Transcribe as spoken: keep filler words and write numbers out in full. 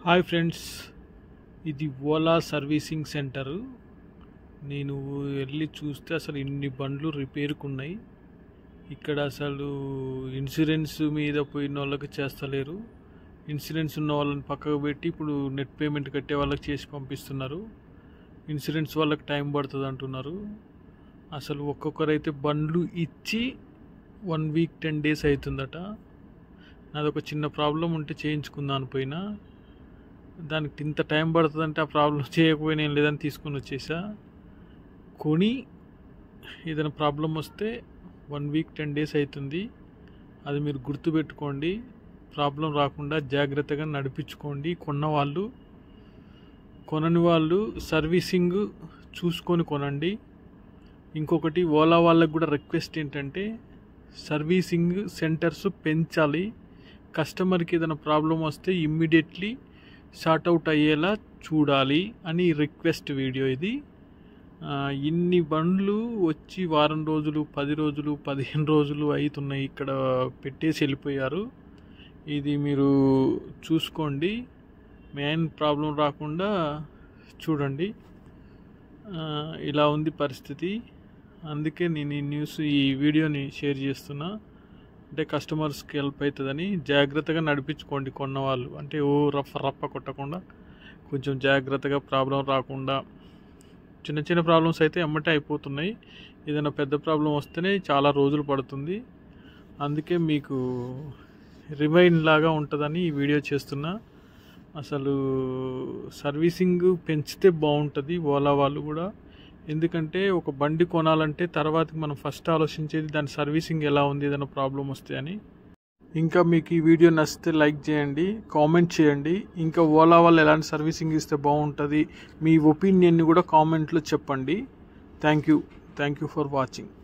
Hi friends, ఇది Ola servicing centre. నేను వెళ్ళి చూస్తే అసలు ఇన్ని బండ్లు రిపేర్కు ఉన్నాయి. ఇక్కడ అసలు ఇన్సూరెన్స్ మీద పోయిన వాళ్ళకి చేస్తలేరు. ఇన్సూరెన్స్ ఉన్న వాళ్ళని పక్కకు పెట్టి ఇప్పుడు నెట్ పేమెంట్ కట్టే వాళ్ళకి చేసి పంపిస్తున్నారు. ఇన్సూరెన్స్ వాళ్ళకి టైం పడుతుంది అంటున్నారు. అసలు ఒక్కొక్కరైతే బండ్లు ఇచ్చి వన్ వీక్ టెన్ డేస్ అవుతుందట. నాదొక చిన్న ప్రాబ్లం ఉంటే చేయించుకుందాను పోయినా, దానికి ఇంత టైం పడుతుందంటే ఆ ప్రాబ్లం చేయకపోయినా ఏం లేదని తీసుకొని వచ్చేసా. కొని ఏదైనా ప్రాబ్లం వస్తే వన్ వీక్ టెన్ డేస్ అవుతుంది. అది మీరు గుర్తుపెట్టుకోండి. ప్రాబ్లం రాకుండా జాగ్రత్తగా నడిపించుకోండి. కొన్న వాళ్ళు, కొనని వాళ్ళు సర్వీసింగ్ చూసుకొని కొనండి. ఇంకొకటి, ఓలా వాళ్ళకి కూడా రిక్వెస్ట్ ఏంటంటే సర్వీసింగ్ సెంటర్స్ పెంచాలి. కస్టమర్కి ఏదైనా ప్రాబ్లం వస్తే ఇమ్మీడియట్లీ సార్ట్అవుట్ అయ్యేలా చూడాలి అని రిక్వెస్ట్ వీడియో ఇది. ఇన్ని బండ్లు వచ్చి వారం రోజులు, పది రోజులు, పదిహేను రోజులు అవుతున్నాయి, ఇక్కడ పెట్టేసి వెళ్ళిపోయారు. ఇది మీరు చూసుకోండి, మెయిన్ ప్రాబ్లం రాకుండా చూడండి. ఇలా ఉంది పరిస్థితి. అందుకే నేను ఈ న్యూస్ ఈ వీడియోని షేర్ చేస్తున్నా. అంటే కస్టమర్స్కి హెల్ప్ అవుతుందని. జాగ్రత్తగా నడిపించుకోండి కొన్నవాళ్ళు. అంటే ఓ రఫ రప్ప కొట్టకుండా కొంచెం జాగ్రత్తగా, ప్రాబ్లం రాకుండా. చిన్న చిన్న ప్రాబ్లమ్స్ అయితే ఎమ్మటే అయిపోతున్నాయి. ఏదైనా పెద్ద ప్రాబ్లం వస్తేనే చాలా రోజులు పడుతుంది. అందుకే మీకు రిమైండ్ లాగా ఉంటుందని ఈ వీడియో చేస్తున్నా. అసలు సర్వీసింగ్ పెంచితే బాగుంటుంది ఓలా వాళ్ళు కూడా. ఎందుకంటే ఒక బండి కొనాలంటే తర్వాత మనం ఫస్ట్ ఆలోచించేది దాని సర్వీసింగ్ ఎలా ఉంది, ఏదైనా ప్రాబ్లం వస్తే అని. ఇంకా మీకు ఈ వీడియో నచ్చితే లైక్ చేయండి, కామెంట్ చేయండి. ఇంకా ఓలా వాళ్ళు ఎలాంటి సర్వీసింగ్ ఇస్తే బాగుంటుంది, మీ ఒపీనియన్ని కూడా కామెంట్లో చెప్పండి. Thank you thank you for watching.